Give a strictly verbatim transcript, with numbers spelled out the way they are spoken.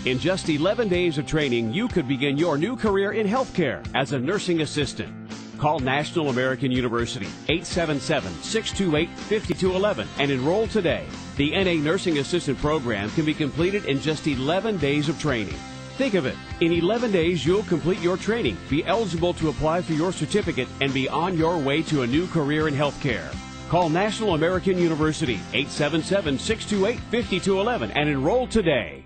In just eleven days of training, you could begin your new career in healthcare as a nursing assistant. Call National American University, eight seven seven, six two eight, five two one one, and enroll today. The N A Nursing Assistant program can be completed in just eleven days of training. Think of it. In eleven days, you'll complete your training, be eligible to apply for your certificate, and be on your way to a new career in healthcare. Call National American University, eight seven seven, six two eight, five two one one, and enroll today.